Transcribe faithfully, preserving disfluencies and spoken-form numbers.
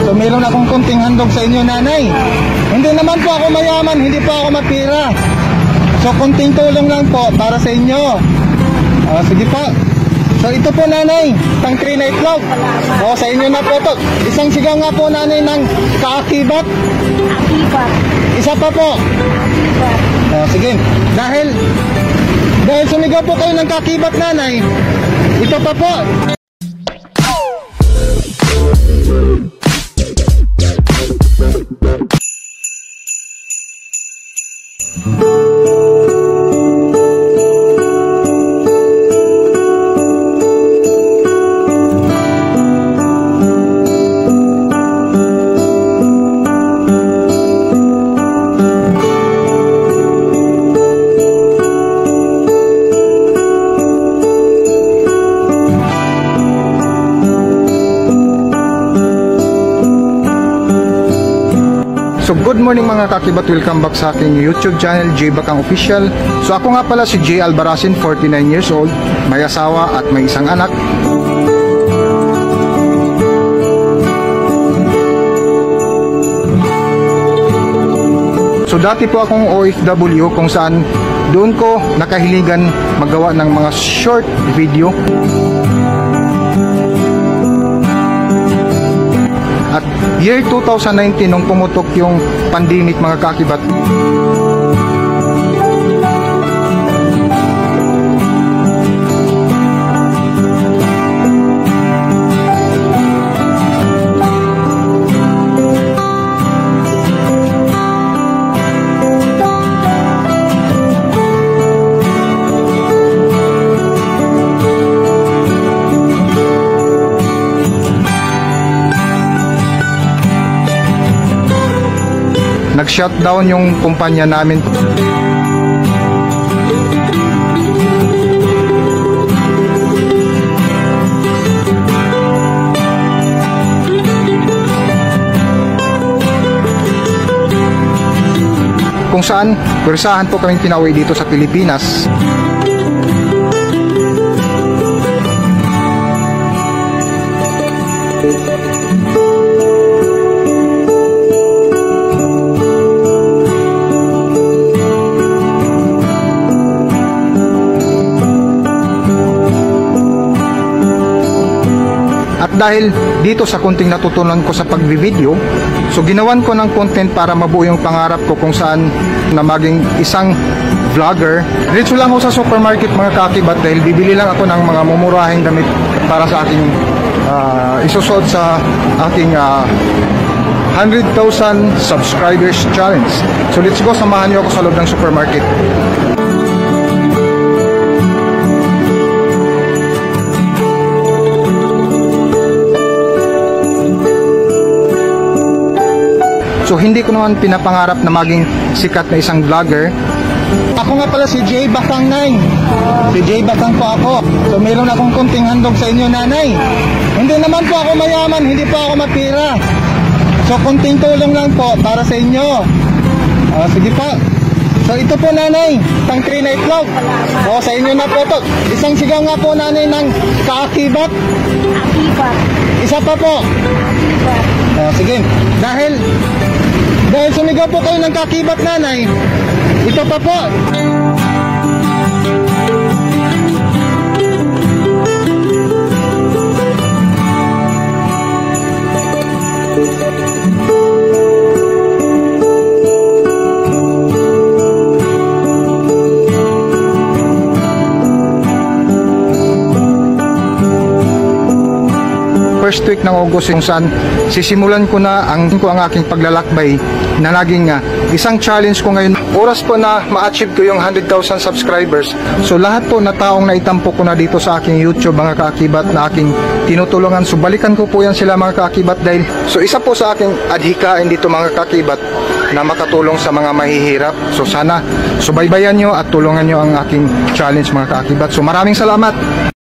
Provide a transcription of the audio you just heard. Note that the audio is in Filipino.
So meron akong kunting handog sa inyo, nanay. Hindi naman po ako mayaman, hindi po ako mapira. So kunting tulong lang po para sa inyo. Uh, sige po. So ito po, nanay, tang three na itlog. O, sa inyo na po to. Isang sigaw nga po, nanay, ng kaakibat. Akibat. Isa pa po. Akibat. O, sige. Dahil Dahil sumigaw po kayo ng kakibat, nanay, ito pa po. So good morning mga kakibat, welcome back sa aking YouTube channel, J Bakang Official. So ako nga pala si J Albarasin, forty-nine years old, may asawa at may isang anak. So dati po akong O F W kung saan doon ko nakahiligan magawa ng mga short video. At year two thousand nineteen, nung pumutok yung pandemic mga kakibat, nag-shutdown yung kumpanya namin. Kung saan, kursahan po kaming pinauwi dito sa Pilipinas. At dahil dito sa kunting natutunan ko sa pagbi-video, so ginawan ko ng content para mabuo yung pangarap ko kung saan na maging isang vlogger. Diretso lang ako sa supermarket mga kakibat dahil bibili lang ako ng mga mumurahing damit para sa aking uh, isusot sa aking uh, one hundred thousand subscribers challenge. So let's go, samahan niyo ako sa loob ng supermarket. So hindi ko naman pinapangarap na maging sikat na isang vlogger. Ako nga pala si J Bakang nine. Si J Bakang po ako. So meron akong kunting handog sa inyo, nanay. Hindi naman po ako mayaman, hindi po ako mapira. So kunting tulong lang po para sa inyo. Uh, sige po. So ito po, nanay, tang three na itlog. O, sa inyo na po to. Isang sigaw nga po, nanay, ng kaakibat. Akibat. Isa pa po. Akibat. O, sige. Dahil Dahil sumigaw po kayo ng kakibat, nanay, ito pa po. First week ng August kung saan sisimulan ko na ang, ko ang aking paglalakbay na naging uh, isang challenge ko ngayon. Oras po na ma-achieve ko yung one hundred thousand subscribers. So lahat po na taong naitampo ko na dito sa aking YouTube mga kaakibat na aking tinutulungan. So balikan ko po yan sila mga kaakibat dahil so isa po sa aking adhikain dito mga kaakibat na makatulong sa mga mahihirap. So sana subaybayan nyo at tulungan nyo ang aking challenge mga kaakibat. So maraming salamat.